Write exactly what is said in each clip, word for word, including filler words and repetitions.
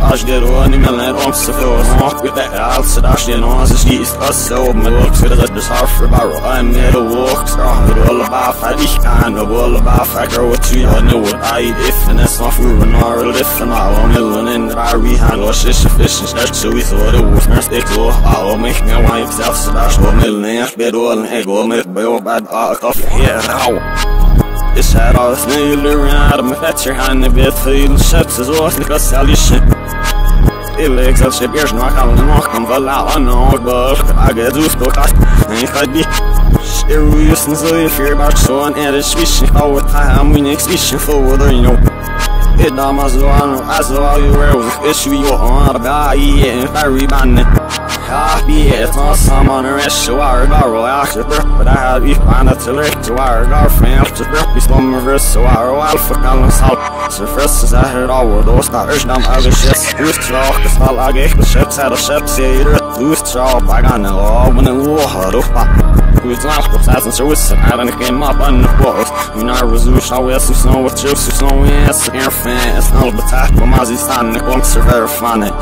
Als je door niet meer net om te veel nog weer de oudste als je nog eens is als zo met looks weer dat dus hard voor barrel I'm met de walk strong with all about fight ich kann no all about fight girl what you know what I if and that's not for an hour lift and all million in the we hand was is sufficient that's so we thought it was not stick to all make me want yourself so that's what million bed all and ego met by all bad coffee here now Is her alles nederland om met je handen weer veel schets zoals ik als alisje Ik zal je eerst nog aan de nog kan wel aan nog bal ik ga dus toch ik ga die serieus en zo je vier maar zo en er is switch ik hou het aan mijn next switch voor de you it damas one as all you wear with issue you on the guy and very bad Happy it's not someone a rest so I go after but I have you find it to lick to our girlfriend after be some reverse so I roll for calling salt so first is I heard all of those stars down other ships who's talk the small I get the ships out of ships here who's talk I got no all when the water who's not the thousand so it's I don't came up on the walls you know resolution I will so snow with you so snow yes air fan it's not the type of mazzy stand the comes to very funny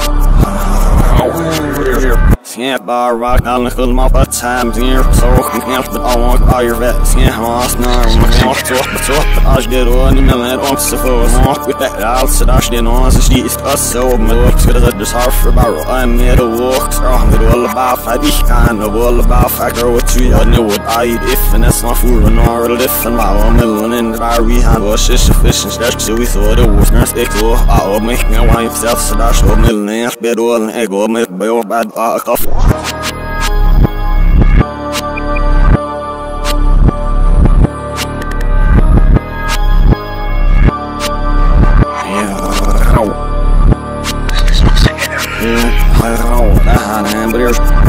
Can't bar rock on the cool mop at times here so I can't but I want all your vets can't lost no I'm not talk but talk but I get on the million on so walk with that out so I didn't on so she is us so my looks good as just hard for barrel I'm made a walk strong with all about fight ich kann all about factor what you know what I if and that's not for an hour lift and my million in the bar we hand was is sufficient that's so we thought it was not stick to I'll make me want yourself so that's what million bed all and ego make by all bad coffee Yeah, I don't know, that hamburgers.